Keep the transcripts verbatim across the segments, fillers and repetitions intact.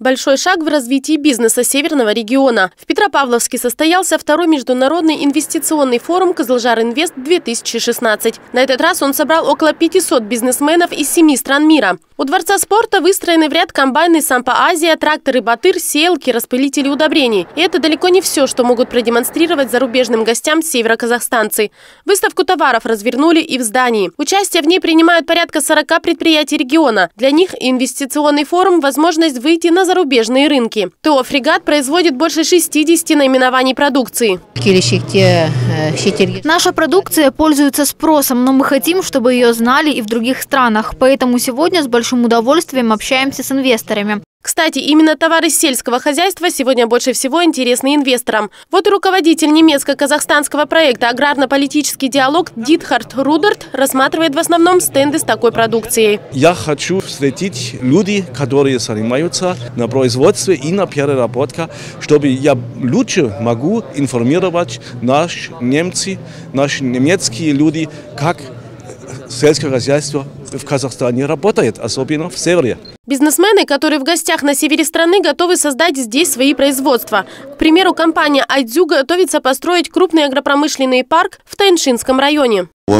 Большой шаг в развитии бизнеса Северного региона. В Петропавловске состоялся второй международный инвестиционный форум «Кызылжар-Инвест-две тысячи шестнадцать». На этот раз он собрал около пятисот бизнесменов из семи стран мира. У Дворца спорта выстроены в ряд комбайны «Сампа Азия», тракторы «Батыр», сеялки, распылители удобрений. И это далеко не все, что могут продемонстрировать зарубежным гостям североказахстанцы. Выставку товаров развернули и в здании. Участие в ней принимают порядка сорока предприятий региона. Для них инвестиционный форум – возможность выйти на зарубежные рынки. ТО «Фрегат» производит больше шестидесяти наименований продукции. Наша продукция пользуется спросом, но мы хотим, чтобы ее знали и в других странах. Поэтому сегодня с большим удовольствием общаемся с инвесторами. Кстати, именно товары сельского хозяйства сегодня больше всего интересны инвесторам. Вот и руководитель немецко-казахстанского проекта «Аграрно-политический диалог» Дитхард Рудерт рассматривает в основном стенды с такой продукцией. Я хочу встретить людей, которые занимаются на производстве и на переработке, чтобы я лучше могу информировать наши немцы, наши немецкие люди, как сельское хозяйство в Казахстане работает, особенно в севере. Бизнесмены, которые в гостях на севере страны, готовы создать здесь свои производства. К примеру, компания «Айдзю» готовится построить крупный агропромышленный парк в Тайншинском районе. В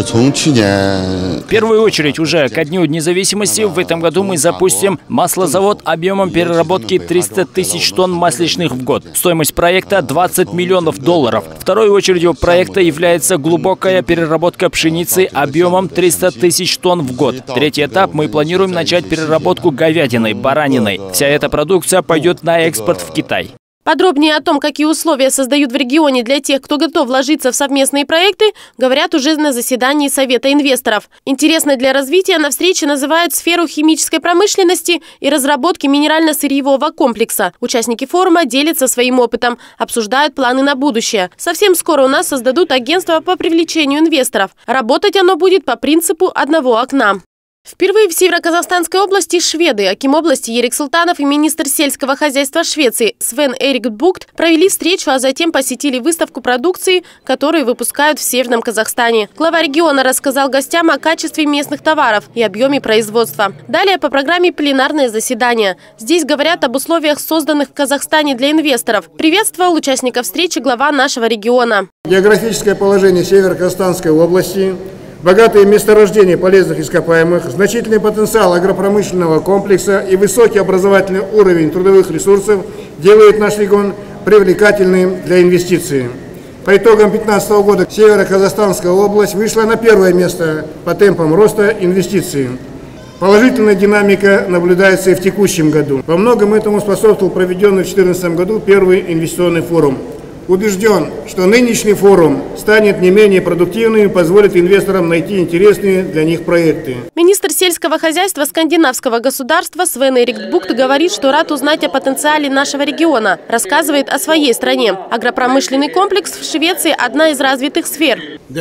первую очередь, уже ко Дню независимости в этом году мы запустим маслозавод объемом переработки триста тысяч тонн масличных в год. Стоимость проекта двадцать миллионов долларов. Второй очередью проекта является глубокая переработка пшеницы объемом триста тысяч тонн в год. Третий этап мы планируем начать переработку говядиной, бараниной. Вся эта продукция пойдет на экспорт в Китай. Подробнее о том, какие условия создают в регионе для тех, кто готов вложиться в совместные проекты, говорят уже на заседании Совета инвесторов. Интересной для развития на встрече называют сферу химической промышленности и разработки минерально-сырьевого комплекса. Участники форума делятся своим опытом, обсуждают планы на будущее. Совсем скоро у нас создадут агентство по привлечению инвесторов. Работать оно будет по принципу одного окна. Впервые в Североказахстанской области шведы, аким области Ерик Султанов и министр сельского хозяйства Швеции Свен Эрик Букт провели встречу, а затем посетили выставку продукции, которую выпускают в Северном Казахстане. Глава региона рассказал гостям о качестве местных товаров и объеме производства. Далее по программе пленарное заседание. Здесь говорят об условиях, созданных в Казахстане для инвесторов. Приветствовал участников встречи глава нашего региона. Географическое положение Северо-Казахстанской области, богатые месторождения полезных ископаемых, значительный потенциал агропромышленного комплекса и высокий образовательный уровень трудовых ресурсов делают наш регион привлекательным для инвестиций. По итогам две тысячи пятнадцатого года Северо-Казахстанская область вышла на первое место по темпам роста инвестиций. Положительная динамика наблюдается и в текущем году. Во многом этому способствовал проведенный в две тысячи четырнадцатом году первый инвестиционный форум. Убежден, что нынешний форум станет не менее продуктивным и позволит инвесторам найти интересные для них проекты. Министр сельского хозяйства скандинавского государства Свен Эрик Букт говорит, что рад узнать о потенциале нашего региона. Рассказывает о своей стране. Агропромышленный комплекс в Швеции – одна из развитых сфер.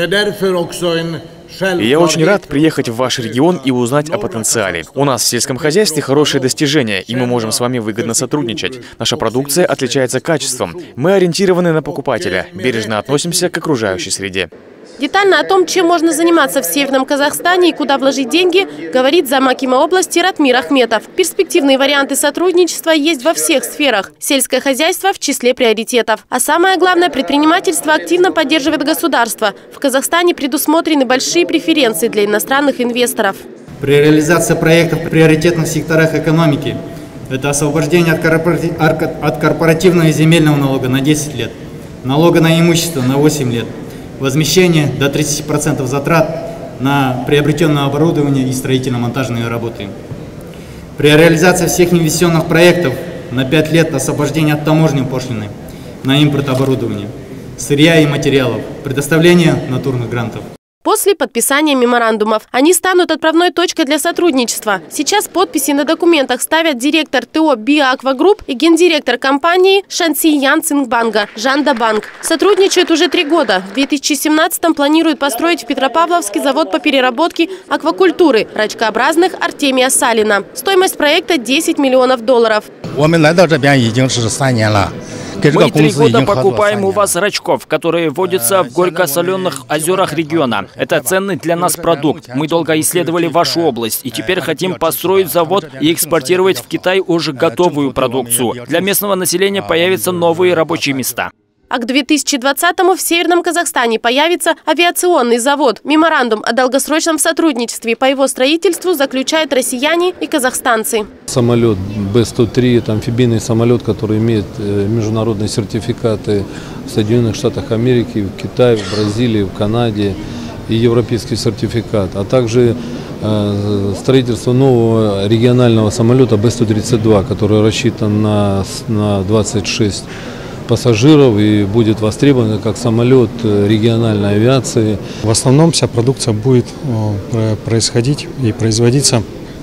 И я очень рад приехать в ваш регион и узнать о потенциале. У нас в сельском хозяйстве хорошие достижения, и мы можем с вами выгодно сотрудничать. Наша продукция отличается качеством. Мы ориентированы на покупателя, бережно относимся к окружающей среде. Детально о том, чем можно заниматься в Северном Казахстане и куда вложить деньги, говорит замакима области Ратмир Ахметов. Перспективные варианты сотрудничества есть во всех сферах. Сельское хозяйство в числе приоритетов. А самое главное, предпринимательство активно поддерживает государство. В Казахстане предусмотрены большие преференции для иностранных инвесторов. При реализации проектов в приоритетных секторах экономики это освобождение от корпоративного и земельного налога на десять лет, налога на имущество на восемь лет. Возмещение до тридцати процентов затрат на приобретенное оборудование и строительно-монтажные работы. При реализации всех инвестиционных проектов на пять лет освобождение от таможенной пошлины на импорт оборудования, сырья и материалов, предоставление натурных грантов. После подписания меморандумов они станут отправной точкой для сотрудничества. Сейчас подписи на документах ставят директор ТО «Биоаква Групп» и гендиректор компании Шанси Ян Цингбанга Жанда Банк. Сотрудничают уже три года. В две тысячи семнадцатом планируют построить в Петропавловске завод по переработке аквакультуры рачкообразных Артемия Салина. Стоимость проекта десять миллионов долларов. Мы три года покупаем у вас рачков, которые водятся в горько-соленых озерах региона. Это ценный для нас продукт. Мы долго исследовали вашу область и теперь хотим построить завод и экспортировать в Китай уже готовую продукцию. Для местного населения появятся новые рабочие места. А к две тысячи двадцатому в Северном Казахстане появится авиационный завод. Меморандум о долгосрочном сотрудничестве по его строительству заключают россияне и казахстанцы. Самолет Бэ сто три, это амфибийный самолет, который имеет международные сертификаты в Соединенных Штатах Америки, в Китае, в Бразилии, в Канаде и европейский сертификат. А также строительство нового регионального самолета Бэ сто тридцать два, который рассчитан на, на двадцать шесть пассажиров и будет востребован как самолет региональной авиации. В основном вся продукция будет происходить и производиться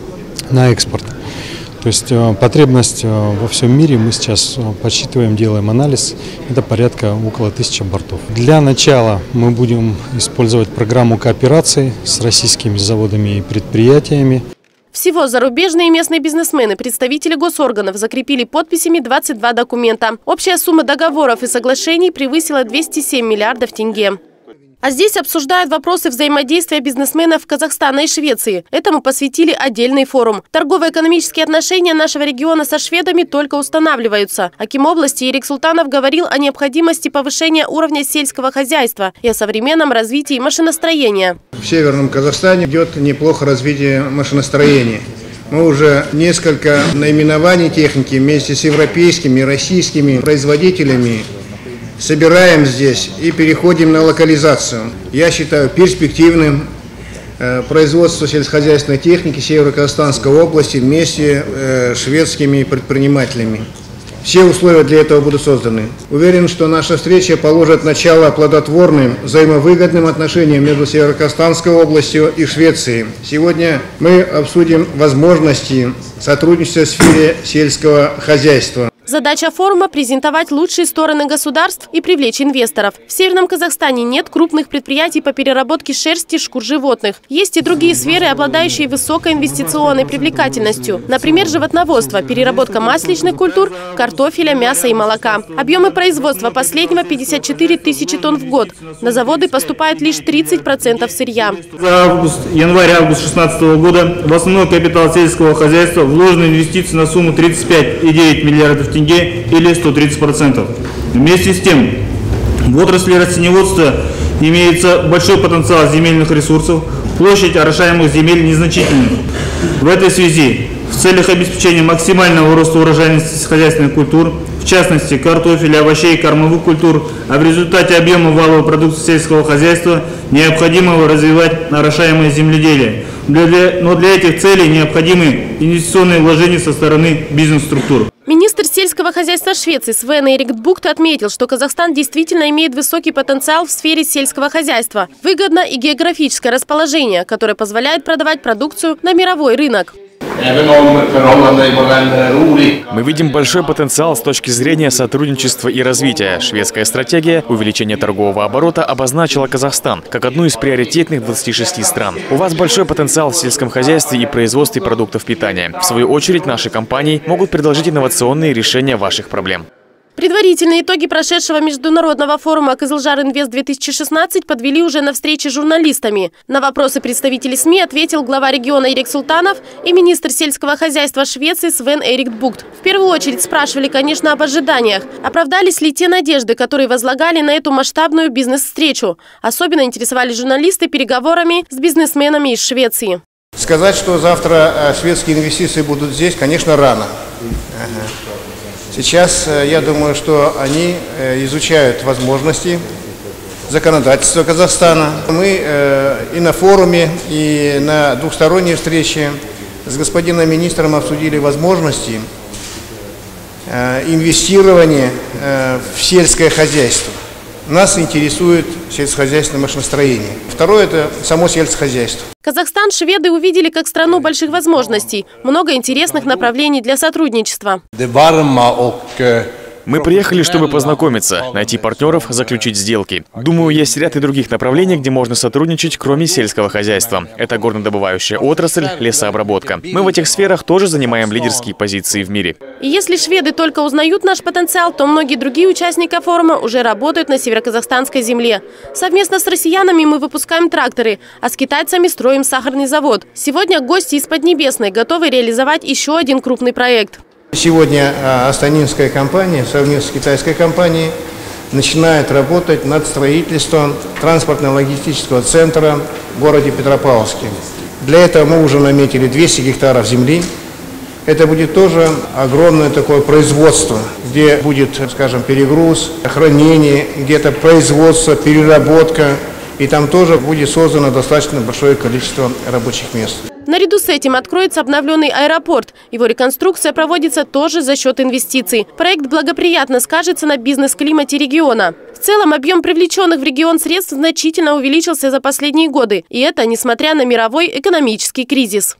на экспорт. То есть потребность во всем мире мы сейчас подсчитываем, делаем анализ, это порядка около тысячи бортов. Для начала мы будем использовать программу кооперации с российскими заводами и предприятиями. Всего зарубежные и местные бизнесмены, представители госорганов закрепили подписями двадцать два документа. Общая сумма договоров и соглашений превысила двести семь миллиардов тенге. А здесь обсуждают вопросы взаимодействия бизнесменов Казахстана и Швеции. Этому посвятили отдельный форум. Торгово-экономические отношения нашего региона со шведами только устанавливаются. Аким области Эрик Султанов говорил о необходимости повышения уровня сельского хозяйства и о современном развитии машиностроения. В Северном Казахстане идет неплохо развитие машиностроения. Мы уже несколько наименований техники вместе с европейскими и российскими производителями собираем здесь и переходим на локализацию. Я считаю перспективным э, производство сельскохозяйственной техники Северо-Казахстанской области вместе э, с шведскими предпринимателями. Все условия для этого будут созданы. Уверен, что наша встреча положит начало плодотворным, взаимовыгодным отношениям между Северо-Казахстанской областью и Швецией. Сегодня мы обсудим возможности сотрудничества в сфере сельского хозяйства. Задача форума – презентовать лучшие стороны государств и привлечь инвесторов. В Северном Казахстане нет крупных предприятий по переработке шерсти, шкур животных. Есть и другие сферы, обладающие высокой инвестиционной привлекательностью. Например, животноводство, переработка масличных культур, картофеля, мяса и молока. Объемы производства последнего – пятьдесят четыре тысячи тонн в год. На заводы поступает лишь тридцать процентов сырья. За август, январь-август две тысячи шестнадцатого года в основной капитал сельского хозяйства вложены инвестиции на сумму тридцать пять и девять миллиардов тенге или сто тридцать процентов. Вместе с тем, в отрасли растениеводства имеется большой потенциал земельных ресурсов, площадь орошаемых земель незначительна. В этой связи, в целях обеспечения максимального роста урожайности сельскохозяйственных культур, в частности картофеля, овощей и кормовых культур, а в результате объема валовой продукции сельского хозяйства, необходимо развивать орошаемое земледелие. Для, для, но для этих целей необходимы инвестиционные вложения со стороны бизнес-структур. Министр сельского хозяйства Швеции Свен Эрик Бухт отметил, что Казахстан действительно имеет высокий потенциал в сфере сельского хозяйства. Выгодно и географическое расположение, которое позволяет продавать продукцию на мировой рынок. Мы видим большой потенциал с точки зрения сотрудничества и развития. Шведская стратегия увеличения торгового оборота обозначила Казахстан как одну из приоритетных двадцати шести стран. У вас большой потенциал в сельском хозяйстве и производстве продуктов питания. В свою очередь, наши компании могут предложить инновационные решения ваших проблем. Предварительные итоги прошедшего международного форума «Кызылжар Инвест-две тысячи шестнадцать» подвели уже на встрече с журналистами. На вопросы представителей СМИ ответил глава региона Эрик Султанов и министр сельского хозяйства Швеции Свен Эрик Бухт. В первую очередь спрашивали, конечно, об ожиданиях. Оправдались ли те надежды, которые возлагали на эту масштабную бизнес-встречу? Особенно интересовали журналисты переговорами с бизнесменами из Швеции. Сказать, что завтра шведские инвестиции будут здесь, конечно, рано. Ага. Сейчас, я думаю, что они изучают возможности законодательства Казахстана. Мы и на форуме, и на двухсторонней встрече с господином министром обсудили возможности инвестирования в сельское хозяйство. Нас интересует сельскохозяйственное машиностроение. Второе – это само сельскохозяйство. Казахстан шведы увидели как страну больших возможностей, много интересных направлений для сотрудничества. Мы приехали, чтобы познакомиться, найти партнеров, заключить сделки. Думаю, есть ряд и других направлений, где можно сотрудничать, кроме сельского хозяйства. Это горнодобывающая отрасль, лесообработка. Мы в этих сферах тоже занимаем лидерские позиции в мире. И если шведы только узнают наш потенциал, то многие другие участники форума уже работают на североказахстанской земле. Совместно с россиянами мы выпускаем тракторы, а с китайцами строим сахарный завод. Сегодня гости из Поднебесной готовы реализовать еще один крупный проект. Сегодня астанинская компания совместно с китайской компанией начинает работать над строительством транспортно-логистического центра в городе Петропавловске. Для этого мы уже наметили двести гектаров земли. Это будет тоже огромное такое производство, где будет, скажем, перегруз, хранение, где-то производство, переработка. И там тоже будет создано достаточно большое количество рабочих мест. Наряду с этим откроется обновленный аэропорт. Его реконструкция проводится тоже за счет инвестиций. Проект благоприятно скажется на бизнес-климате региона. В целом объем привлеченных в регион средств значительно увеличился за последние годы. И это несмотря на мировой экономический кризис.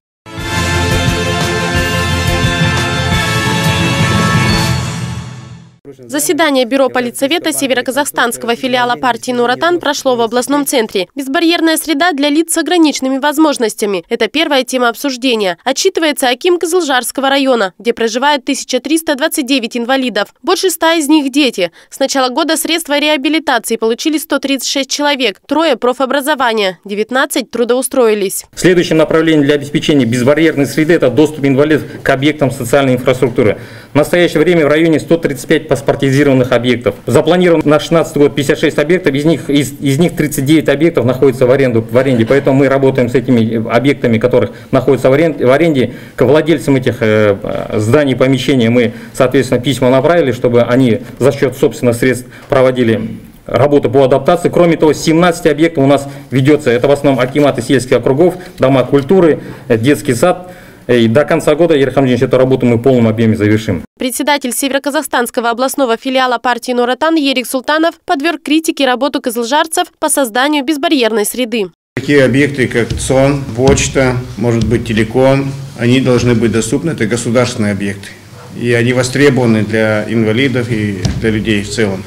Заседание Бюро Политсовета Североказахстанского филиала партии Нур-Отан прошло в областном центре. Безбарьерная среда для лиц с ограниченными возможностями – это первая тема обсуждения. Отчитывается аким Кызылжарского района, где проживает тысяча триста двадцать девять инвалидов. Больше ста из них – дети. С начала года средства реабилитации получили сто тридцать шесть человек, трое – профобразования, девятнадцать трудоустроились. Следующим направлением для обеспечения безбарьерной среды – это доступ инвалидов к объектам социальной инфраструктуры. В настоящее время в районе сто тридцать пять паспортизированных объектов. Запланировано на шестнадцатый год пятьдесят шесть объектов, из них, из, из них тридцать девять объектов находятся в, аренду, в аренде. Поэтому мы работаем с этими объектами, которых находятся в аренде. В аренде. К владельцам этих э, зданий, помещений мы, соответственно, письма направили, чтобы они за счет собственных средств проводили работы по адаптации. Кроме того, семнадцать объектов у нас ведется. Это в основном акиматы сельских округов, дома культуры, детский сад. И до конца года, Игорь Хамзинович, эту работу мы в полном объеме завершим. Председатель Североказахстанского областного филиала партии Нур-Отан Ерик Султанов подверг критике работу кызылжарцев по созданию безбарьерной среды. Такие объекты, как ЦОН, почта, может быть, телеком, они должны быть доступны, это государственные объекты. И они востребованы для инвалидов и для людей в целом.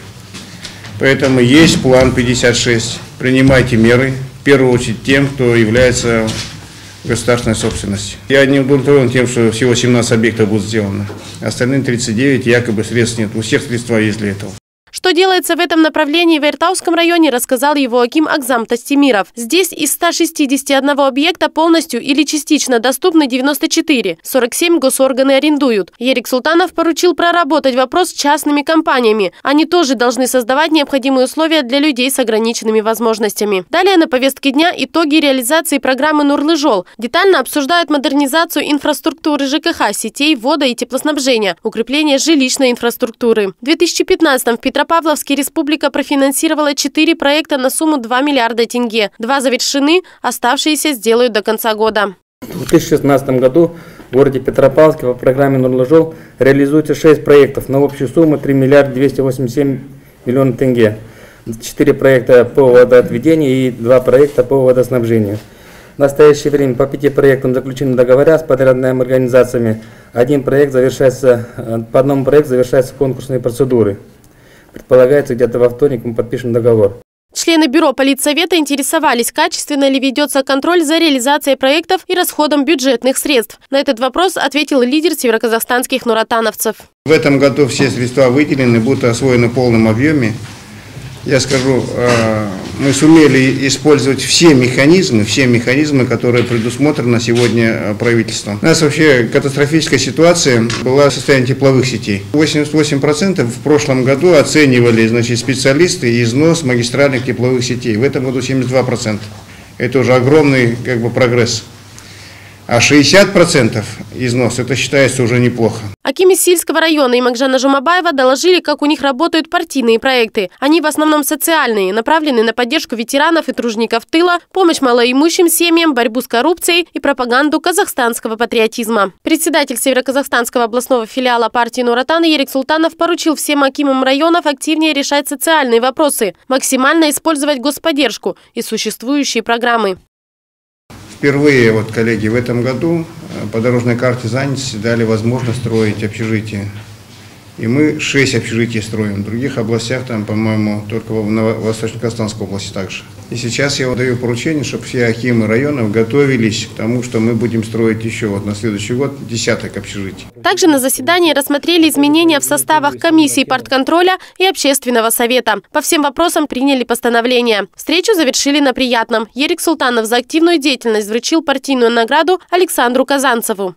Поэтому есть план пятьдесят шесть. Принимайте меры, в первую очередь тем, кто является государственной собственности. Я не удовлетворен тем, что всего семнадцать объектов будут сделаны. Остальные тридцать девять якобы средств нет. У всех средства есть для этого. Что делается в этом направлении в Эртауском районе, рассказал его аким Акзам Тастемиров. Здесь из ста шестидесяти одного объекта полностью или частично доступны девяносто четыре. сорок семь госорганы арендуют. Ерик Султанов поручил проработать вопрос с частными компаниями. Они тоже должны создавать необходимые условия для людей с ограниченными возможностями. Далее на повестке дня итоги реализации программы Нурлы-Жол. Детально обсуждают модернизацию инфраструктуры ЖКХ, сетей вода- и теплоснабжения, укрепление жилищной инфраструктуры. В две тысячи пятнадцатом в Петропавловске республика профинансировала четыре проекта на сумму два миллиарда тенге. Два завершены, оставшиеся сделают до конца года. В две тысячи шестнадцатом году в городе Петропавловске по программе Нурлы-Жол реализуется шесть проектов на общую сумму три миллиарда двести восемьдесят семь миллионов тенге. четыре проекта по водоотведению и два проекта по водоснабжению. В настоящее время по пяти проектам заключены договора с подрядными организациями. Один проект завершается, по одному проекту завершаются конкурсные процедуры. Предполагается, где-то во вторник мы подпишем договор. Члены Бюро Политсовета интересовались, качественно ли ведется контроль за реализацией проектов и расходом бюджетных средств. На этот вопрос ответил лидер североказахстанских нуратановцев. В этом году все средства выделены, будут освоены в полном объеме. Я скажу, мы сумели использовать все механизмы, все механизмы, которые предусмотрены сегодня правительством. У нас вообще катастрофическая ситуация была в состоянии тепловых сетей. восемьдесят восемь процентов в прошлом году оценивали, значит, специалисты износ магистральных тепловых сетей. В этом году семьдесят два процента. Это уже огромный, как бы, прогресс. А шестьдесят процентов износ, это считается уже неплохо. Аким Сильского района и Макжана Жумабаева доложили, как у них работают партийные проекты. Они в основном социальные, направлены на поддержку ветеранов и тружеников тыла, помощь малоимущим семьям, борьбу с коррупцией и пропаганду казахстанского патриотизма. Председатель Североказахстанского областного филиала партии Нур-Отан Ерик Султанов поручил всем акимам районов активнее решать социальные вопросы, максимально использовать господдержку и существующие программы. Впервые, вот, коллеги, в этом году по дорожной карте занятости дали возможность строить общежитие И мы шесть общежитий строим. В других областях, там, по-моему, только в Восточно-Казахстанской области также. И сейчас я даю поручение, чтобы все акимы районов готовились к тому, что мы будем строить еще вот на следующий год десяток общежитий. Также на заседании рассмотрели изменения в составах комиссии партконтроля и общественного совета. По всем вопросам приняли постановления. Встречу завершили на приятном. Ерик Султанов за активную деятельность вручил партийную награду Александру Казанцеву.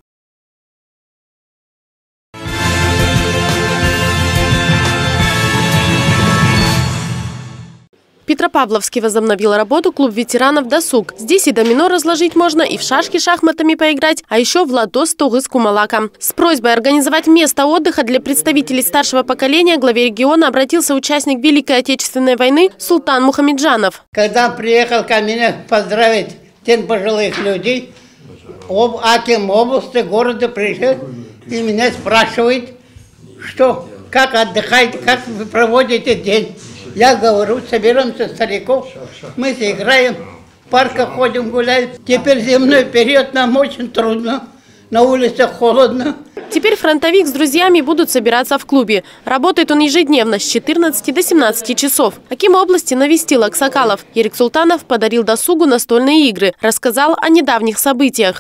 В Петропавловске возобновил работу клуб ветеранов «Досуг». Здесь и домино разложить можно, и в шашки шахматами поиграть, а еще в лото с тугы с кумалаком. С просьбой организовать место отдыха для представителей старшего поколения главе региона обратился участник Великой Отечественной войны Султан Мухамеджанов. Когда приехал ко мне поздравить тем пожилых людей, об аким области, города приезжает и меня спрашивает, что, как отдыхаете, как вы проводите день. Я говорю, соберемся стариков, мы играем, в парках ходим, гуляем. Теперь зимной период нам очень трудно, на улицах холодно. Теперь фронтовик с друзьями будут собираться в клубе. Работает он ежедневно с четырнадцати до семнадцати часов. Аким области навестил Аксакалов. Ерик Султанов подарил досугу настольные игры. Рассказал о недавних событиях.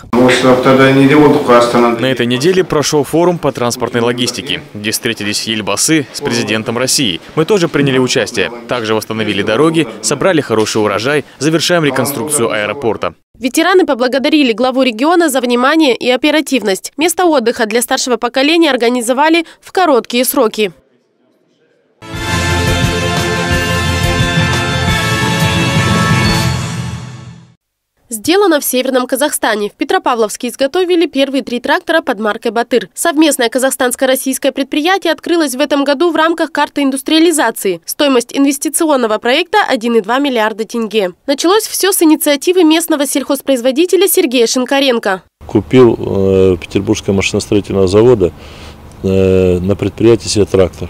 На этой неделе прошел форум по транспортной логистике, где встретились Ельбасы с президентом России. Мы тоже приняли участие. Также восстановили дороги, собрали хороший урожай, завершаем реконструкцию аэропорта. Ветераны поблагодарили главу региона за внимание и оперативность. Место отдыха для старшего поколения организовали в короткие сроки. Сделано в Северном Казахстане. В Петропавловске изготовили первые три трактора под маркой «Батыр». Совместное казахстанско-российское предприятие открылось в этом году в рамках карты индустриализации. Стоимость инвестиционного проекта – один и два миллиарда тенге. Началось все с инициативы местного сельхозпроизводителя Сергея Шинкаренко. Купил э, Петербургского машиностроительного завода э, на предприятии себе трактор.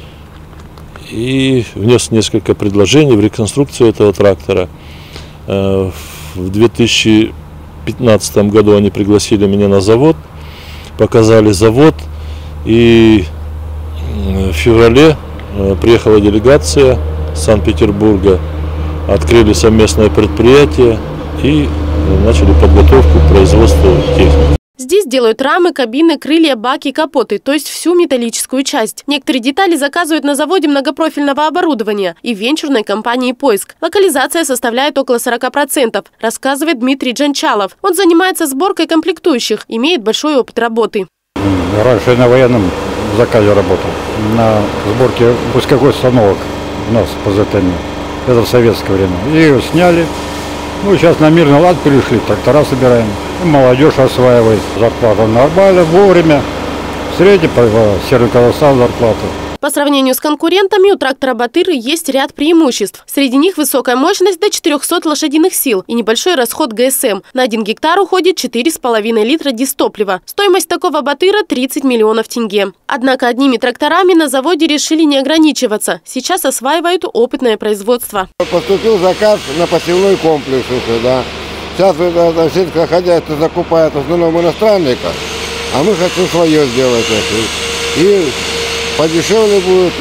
И внес несколько предложений в реконструкцию этого трактора. Э, В две тысячи пятнадцатом году они пригласили меня на завод, показали завод, и в феврале приехала делегация с Санкт-Петербурга, открыли совместное предприятие и начали подготовку к производству техники. Здесь делают рамы, кабины, крылья, баки, капоты, то есть всю металлическую часть. Некоторые детали заказывают на заводе многопрофильного оборудования и венчурной компании «Поиск». Локализация составляет около сорока процентов, рассказывает Дмитрий Джанчалов. Он занимается сборкой комплектующих, имеет большой опыт работы. Раньше я на военном заказе работал, на сборке пусковых установок у нас по ЗТМ. Это в советское время. И сняли. Ну, сейчас на мирный лад перешли, трактора собираем. И молодежь осваивает. Зарплата нормально, вовремя. В среднем по Северный Казахстан зарплата. По сравнению с конкурентами у трактора «Батыр» есть ряд преимуществ. Среди них высокая мощность до четырёхсот лошадиных сил и небольшой расход ГСМ. На один гектар уходит четыре с половиной литра дизтоплива. Стоимость такого «Батыра» – тридцать миллионов тенге. Однако одними тракторами на заводе решили не ограничиваться. Сейчас осваивают опытное производство. Поступил заказ на посевной комплекс. Да. Сейчас сельское хозяйство закупает в основном иностранника, а мы хотим свое сделать. И подешевле будет,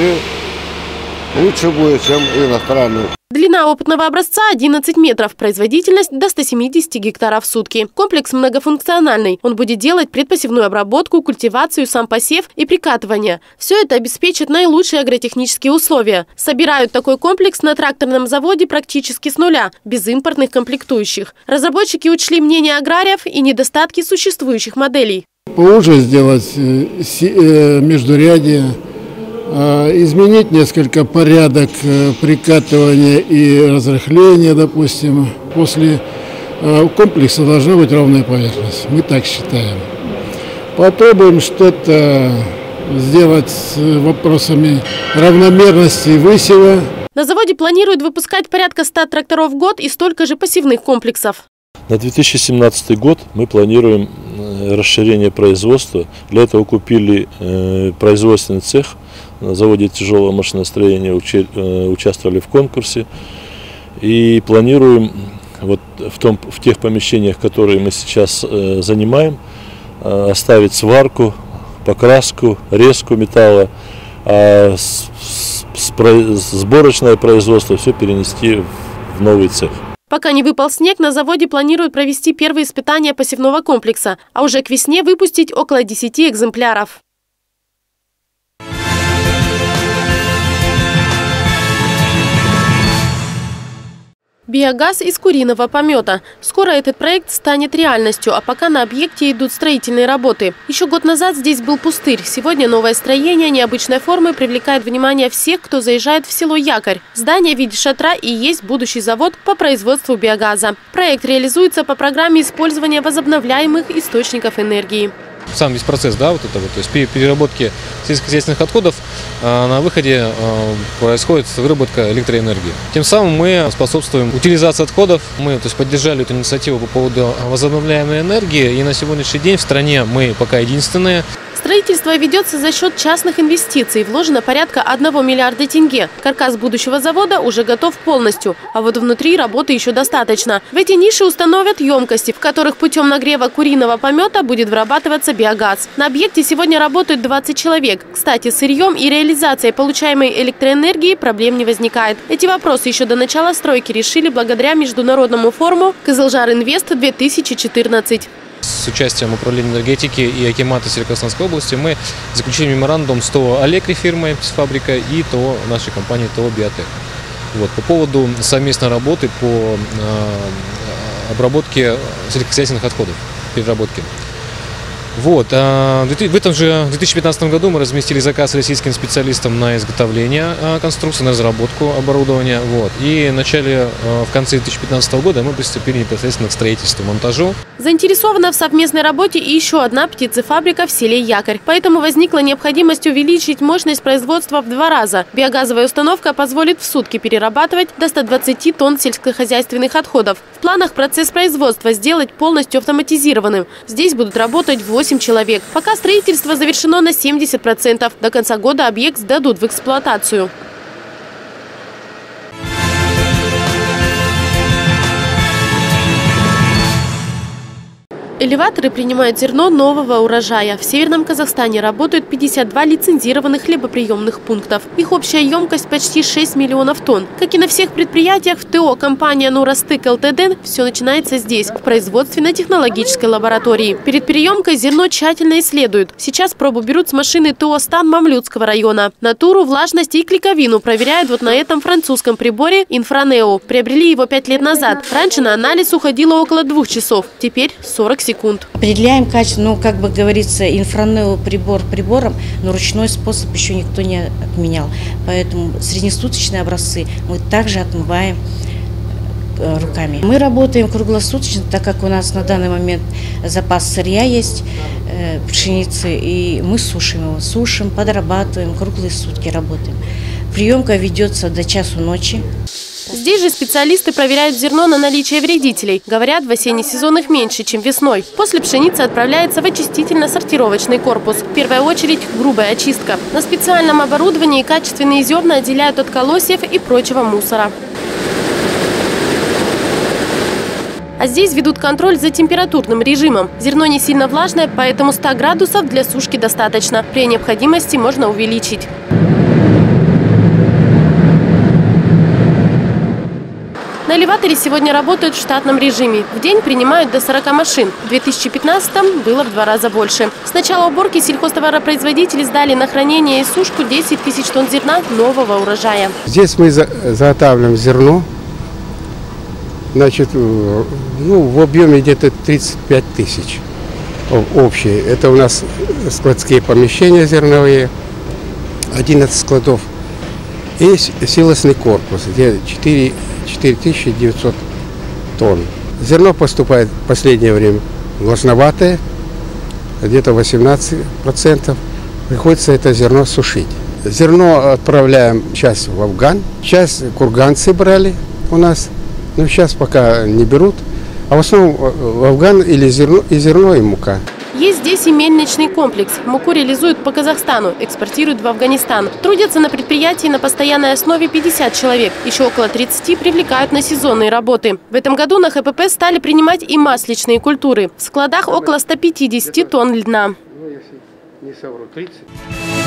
и лучше будет, чем иностранный. Длина опытного образца одиннадцать метров, производительность до ста семидесяти гектаров в сутки. Комплекс многофункциональный. Он будет делать предпосевную обработку, культивацию, сам посев и прикатывание. Все это обеспечит наилучшие агротехнические условия. Собирают такой комплекс на тракторном заводе практически с нуля, без импортных комплектующих. Разработчики учли мнение аграриев и недостатки существующих моделей. Поуже сделать междурядье, изменить несколько порядок прикатывания и разрыхления, допустим. После комплекса должна быть ровная поверхность, мы так считаем. Попробуем что-то сделать с вопросами равномерности высева. На заводе планируют выпускать порядка ста тракторов в год и столько же посевных комплексов. На две тысячи семнадцатый год мы планируем расширение производства. Для этого купили производственный цех. На заводе тяжелого машиностроения участвовали в конкурсе. И планируем вот в, том, в тех помещениях, которые мы сейчас занимаем, оставить сварку, покраску, резку металла, а сборочное производство все перенести в новый цех. Пока не выпал снег, на заводе планируют провести первые испытания посевного комплекса, а уже к весне выпустить около десяти экземпляров. Биогаз из куриного помета. Скоро этот проект станет реальностью, а пока на объекте идут строительные работы. Еще год назад здесь был пустырь. Сегодня новое строение необычной формы привлекает внимание всех, кто заезжает в село Якорь. Здание в виде шатра и есть будущий завод по производству биогаза. Проект реализуется по программе использования возобновляемых источников энергии. Сам весь процесс, да, вот это вот, то есть переработки сельскохозяйственных отходов, на выходе происходит выработка электроэнергии. Тем самым мы способствуем утилизации отходов. Мы, то есть, поддержали эту инициативу по поводу возобновляемой энергии, и на сегодняшний день в стране мы пока единственные. Строительство ведется за счет частных инвестиций. Вложено порядка одного миллиарда тенге. Каркас будущего завода уже готов полностью, а вот внутри работы еще достаточно. В эти ниши установят емкости, в которых путем нагрева куриного помета будет вырабатываться биогаз. На объекте сегодня работают двадцать человек. Кстати, с сырьем и реализацией получаемой электроэнергии проблем не возникает. Эти вопросы еще до начала стройки решили благодаря международному форуму «Кызылжар-Инвест-две тысячи четырнадцать». С участием Управления энергетики и Акимата Северо-Казахстанской области мы заключили меморандум с ТО «Аллегри» фирмой, фабрика, и ТО нашей компании ТО «Биотек». Вот, по поводу совместной работы по э, обработке сельскохозяйственных отходов, переработке. Вот. В этом же две тысячи пятнадцатом году мы разместили заказ российским специалистам на изготовление конструкции, на разработку оборудования. Вот. И в начале, в конце две тысячи пятнадцатого года мы приступили непосредственно к строительству, монтажу. Заинтересована в совместной работе и еще одна птицефабрика в селе Якорь. Поэтому возникла необходимость увеличить мощность производства в два раза. Биогазовая установка позволит в сутки перерабатывать до ста двадцати тонн сельскохозяйственных отходов. В планах процесс производства сделать полностью автоматизированным. Здесь будут работать восемь человек. Пока строительство завершено на семьдесят процентов. До конца года объект сдадут в эксплуатацию. Элеваторы принимают зерно нового урожая. В Северном Казахстане работают пятьдесят два лицензированных хлебоприемных пунктов. Их общая емкость почти шесть миллионов тонн. Как и на всех предприятиях, в ТО компания «Нурастык ЛТД» все начинается здесь, в производственно-технологической лаборатории. Перед приемкой зерно тщательно исследуют. Сейчас пробу берут с машины ТО «Стан» Мамлютского района. Натуру, влажность и клейковину проверяют вот на этом французском приборе «Инфранео». Приобрели его пять лет назад. Раньше на анализ уходило около двух часов. Теперь сорок секунд. Определяем качество, ну, как бы говорится, инфранео прибор прибором, но ручной способ еще никто не отменял. Поэтому среднесуточные образцы мы также отмываем руками. Мы работаем круглосуточно, так как у нас на данный момент запас сырья есть, э, пшеницы, и мы сушим его, сушим, подрабатываем, круглые сутки работаем. Приемка ведется до часу ночи. Здесь же специалисты проверяют зерно на наличие вредителей. Говорят, в осенний сезон их меньше, чем весной. После пшеницы отправляется в очистительно-сортировочный корпус. В первую очередь грубая очистка. На специальном оборудовании качественные зерна отделяют от колосьев и прочего мусора. А здесь ведут контроль за температурным режимом. Зерно не сильно влажное, поэтому ста градусов для сушки достаточно. При необходимости можно увеличить. На элеваторе сегодня работают в штатном режиме. В день принимают до сорока машин. В две тысячи пятнадцатом было в два раза больше. С начала уборки сельхозтоваропроизводители сдали на хранение и сушку десять тысяч тонн зерна нового урожая. Здесь мы заготавливаем зерно. Значит, ну, в объеме где-то тридцать пять тысяч общие. Это у нас складские помещения зерновые, одиннадцать складов. И силосный корпус, где четыре тысячи девятьсот тонн. Зерно поступает в последнее время влажноватое, где-то восемнадцать процентов. Приходится это зерно сушить. Зерно отправляем часть в Афган, часть курганцы брали у нас, но сейчас пока не берут. А в основном в Афган или зерно, и зерно, и мука. Есть здесь и мельничный комплекс. Муку реализуют по Казахстану, экспортируют в Афганистан. Трудятся на предприятии на постоянной основе пятьдесят человек. Еще около тридцати привлекают на сезонные работы. В этом году на ХПП стали принимать и масличные культуры. В складах около ста пятидесяти тонн льна. не совру, тридцать.